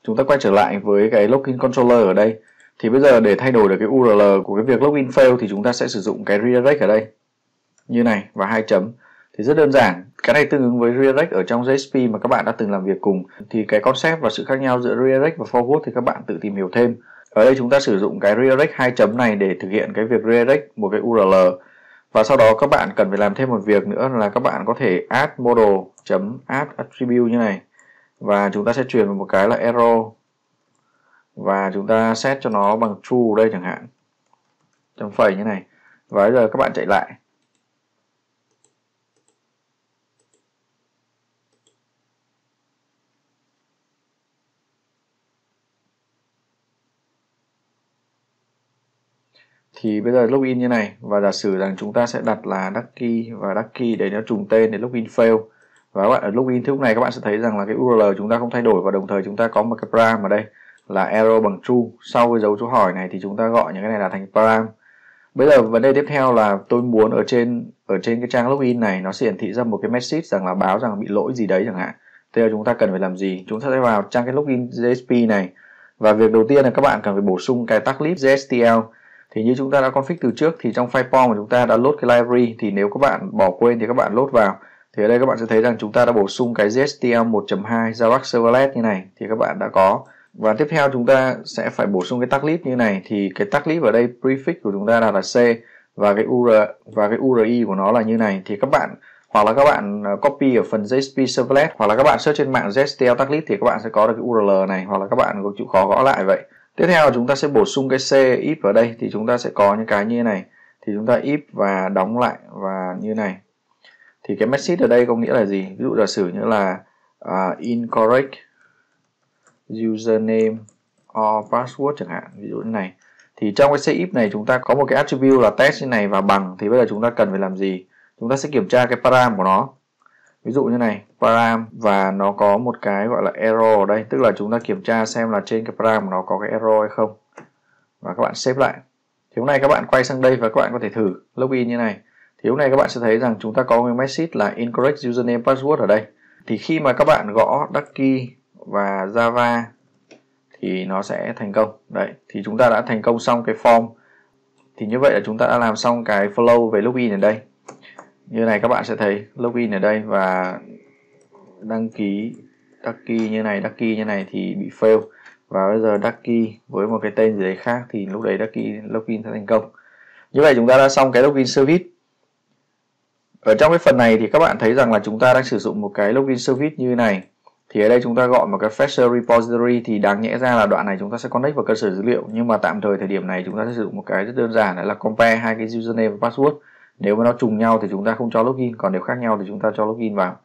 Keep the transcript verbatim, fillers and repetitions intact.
chúng ta quay trở lại với cái login controller ở đây. Thì bây giờ để thay đổi được cái u rờ lờ của cái việc login fail thì chúng ta sẽ sử dụng cái redirect ở đây như này và hai chấm. Thì rất đơn giản, cái này tương ứng với redirect ở trong giê ét pê mà các bạn đã từng làm việc cùng. Thì cái concept và sự khác nhau giữa redirect và forward thì các bạn tự tìm hiểu thêm. Ở đây chúng ta sử dụng cái redirect hai chấm này để thực hiện cái việc redirect một cái u rờ lờ. Và sau đó các bạn cần phải làm thêm một việc nữa là các bạn có thể add model.add attribute như này. Và chúng ta sẽ truyền vào một cái là arrow. Và chúng ta set cho nó bằng true đây chẳng hạn. Chấm phẩy như này. Và bây giờ các bạn chạy lại. Thì bây giờ login như này và giả sử rằng chúng ta sẽ đặt là ducky và ducky để nó trùng tên để login fail. Và các bạn ở login thì lúc này các bạn sẽ thấy rằng là cái u rờ lờ chúng ta không thay đổi và đồng thời chúng ta có một cái param ở đây là arrow bằng true. Sau cái dấu chấm hỏi này thì chúng ta gọi những cái này là thành param. Bây giờ vấn đề tiếp theo là tôi muốn ở trên ở trên cái trang login này nó sẽ hiển thị ra một cái message rằng là báo rằng bị lỗi gì đấy chẳng hạn. Thế là chúng ta cần phải làm gì? Chúng ta sẽ vào trang cái login giê ét pê này và việc đầu tiên là các bạn cần phải bổ sung cái tag lib giê ét tê lờ. Thì như chúng ta đã config từ trước thì trong file pom của chúng ta đã load cái library, thì nếu các bạn bỏ quên thì các bạn load vào. Thì ở đây các bạn sẽ thấy rằng chúng ta đã bổ sung cái giê ét tê lờ một chấm hai Java Servlet như này thì các bạn đã có. Và tiếp theo chúng ta sẽ phải bổ sung cái tag lib như này, thì cái tag lib ở đây prefix của chúng ta là, là C và cái u rờ và cái u rờ i của nó là như này. Thì các bạn hoặc là các bạn copy ở phần giê ét pê Servlet hoặc là các bạn search trên mạng giê ét tê lờ tag lib thì các bạn sẽ có được cái u rờ lờ này, hoặc là các bạn có chịu khó gõ lại vậy. Tiếp theo chúng ta sẽ bổ sung cái C if ở đây, thì chúng ta sẽ có những cái như thế này. Thì chúng ta if và đóng lại và như này. Thì cái message ở đây có nghĩa là gì? Ví dụ giả sử như là uh, incorrect username or password chẳng hạn, ví dụ như này. Thì trong cái C if này chúng ta có một cái attribute là test như này và bằng. Thì bây giờ chúng ta cần phải làm gì? Chúng ta sẽ kiểm tra cái param của nó. Ví dụ như này, param và nó có một cái gọi là error ở đây, tức là chúng ta kiểm tra xem là trên cái param nó có cái error hay không. Và các bạn save lại. Thì lúc này các bạn quay sang đây và các bạn có thể thử login như này. Thì lúc này các bạn sẽ thấy rằng chúng ta có một message là incorrect username password ở đây. Thì khi mà các bạn gõ ducky và Java thì nó sẽ thành công. Đấy, thì chúng ta đã thành công xong cái form. Thì như vậy là chúng ta đã làm xong cái flow về login ở đây. Như này các bạn sẽ thấy login ở đây và đăng ký ducky như này, ducky như này thì bị fail. Và bây giờ ducky với một cái tên gì đấy khác thì lúc đấy ducky login sẽ thành công. Như vậy chúng ta đã xong cái login service. Ở trong cái phần này thì các bạn thấy rằng là chúng ta đang sử dụng một cái login service như này. Thì ở đây chúng ta gọi một cái fetcher repository, thì đáng nhẽ ra là đoạn này chúng ta sẽ connect vào cơ sở dữ liệu, nhưng mà tạm thời thời điểm này chúng ta sẽ sử dụng một cái rất đơn giản, đó là compare hai cái username và password. Nếu mà nó trùng nhau thì chúng ta không cho login, còn nếu khác nhau thì chúng ta cho login vào.